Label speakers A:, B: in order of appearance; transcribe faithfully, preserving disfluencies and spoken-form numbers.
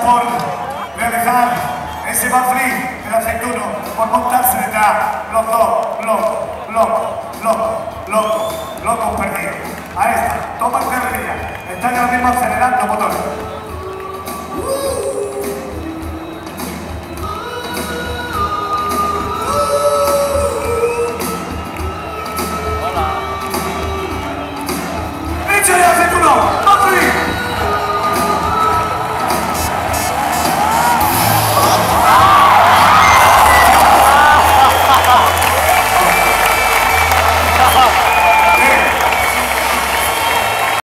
A: por realizar ese backflip del aceituno, por montarse detrás, los dos, locos, locos, locos, locos, locos perdidos. Ahí está, toma el carrerilla, están ahora mismo acelerando motores.